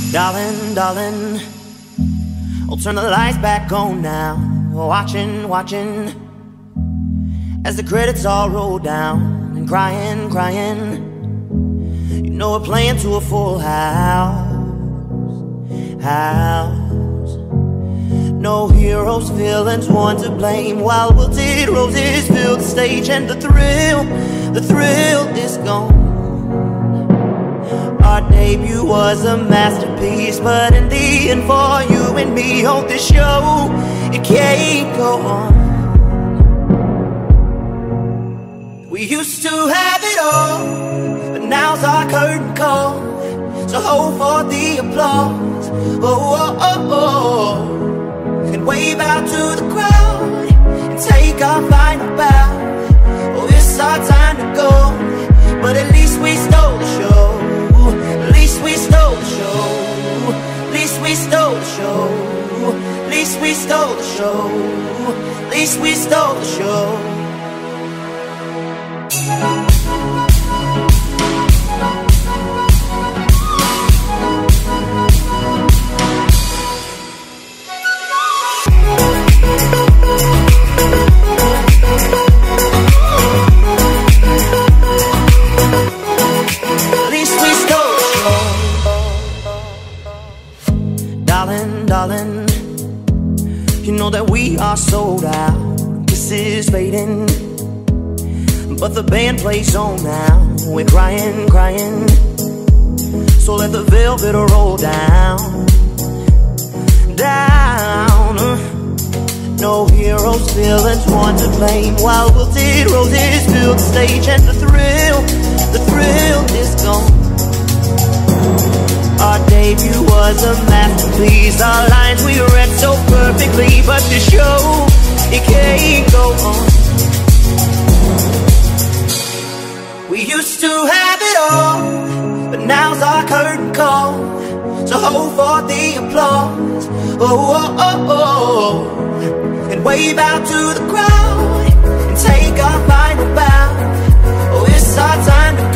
Darling, darling, I'll turn the lights back on now. Watching, watching as the credits all roll down. And crying, crying, you know we're playing to a full house. No heroes, villains, one to blame. While wilted roses fill the stage, and the thrill is gone. Our debut was a masterpiece, but in the end, for you and me, on this show, it can't go on. We used to have it all, but now's our curtain call. So hold for the applause, oh, oh, oh, oh. And wave out to the crowd and take our final bow. Oh, it's our time to go, but at least we stole the show. At least we stole the show. At least we stole the show. At least we stole the show. At least we stole the show. Darling, you know that we are sold out. This is fading, but the band plays on now. We're crying, crying, so let the velvet roll down, down. No heroes, villains, one to blame. While wilted roses fill the stage, and the thrill is gone. Our debut was a masterpiece. Our lines we read so perfectly, but the show, it can't go on. We used to have it all, but now's our curtain call. So hold for the applause, oh, oh, oh, oh. And wave out to the crowd and take our final bow. Oh, it's our time to